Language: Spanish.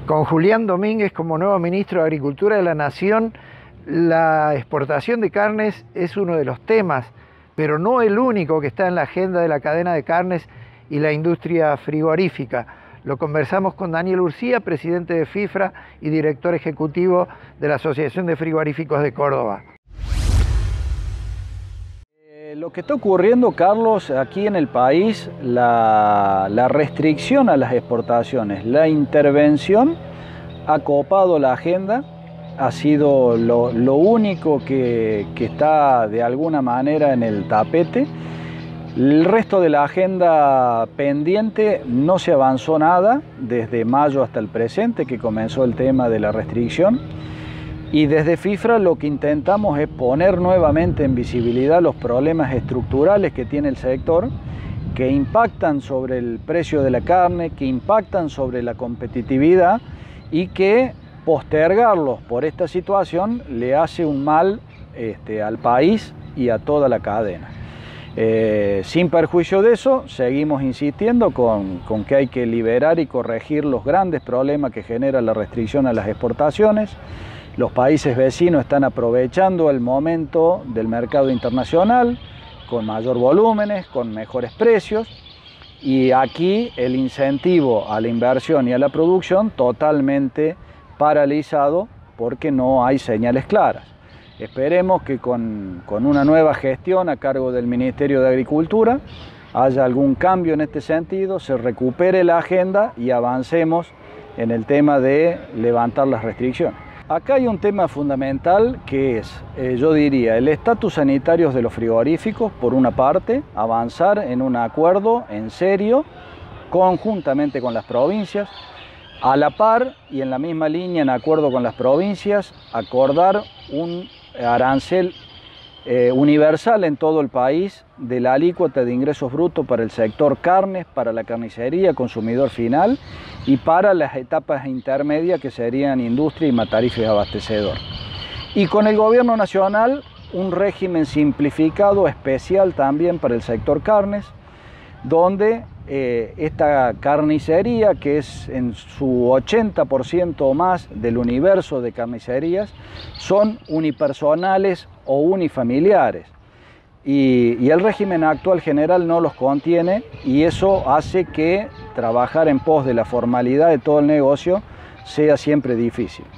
Con Julián Domínguez como nuevo ministro de Agricultura de la Nación, la exportación de carnes es uno de los temas, pero no el único que está en la agenda de la cadena de carnes y la industria frigorífica. Lo conversamos con Daniel Urcía, presidente de FIFRA y director ejecutivo de la Asociación de Frigoríficos de Córdoba. Lo que está ocurriendo, Carlos, aquí en el país, la restricción a las exportaciones, la intervención ha copado la agenda, ha sido lo único que está de alguna manera en el tapete. El resto de la agenda pendiente no se avanzó nada desde mayo hasta el presente, que comenzó el tema de la restricción. Y desde FIFRA lo que intentamos es poner nuevamente en visibilidad los problemas estructurales que tiene el sector, que impactan sobre el precio de la carne, que impactan sobre la competitividad y que postergarlos por esta situación le hace un mal al país y a toda la cadena. Sin perjuicio de eso, seguimos insistiendo con que hay que liberar y corregir los grandes problemas que genera la restricción a las exportaciones. Los países vecinos están aprovechando el momento del mercado internacional con mayor volúmenes, con mejores precios, y aquí el incentivo a la inversión y a la producción totalmente paralizado porque no hay señales claras. Esperemos que con una nueva gestión a cargo del Ministerio de Agricultura haya algún cambio en este sentido, se recupere la agenda y avancemos en el tema de levantar las restricciones. Acá hay un tema fundamental que es, yo diría, el estatus sanitario de los frigoríficos, por una parte, avanzar en un acuerdo en serio, conjuntamente con las provincias, a la par y en la misma línea, en acuerdo con las provincias, acordar un arancel universal en todo el país de la alícuota de ingresos brutos para el sector carnes, para la carnicería, consumidor final y para las etapas intermedias que serían industria y mataríferos abastecedor. Y con el gobierno nacional un régimen simplificado especial también para el sector carnes, donde esta carnicería, que es en su 80% o más del universo de carnicerías, son unipersonales o unifamiliares. Y el régimen actual general no los contiene y eso hace que trabajar en pos de la formalidad de todo el negocio sea siempre difícil.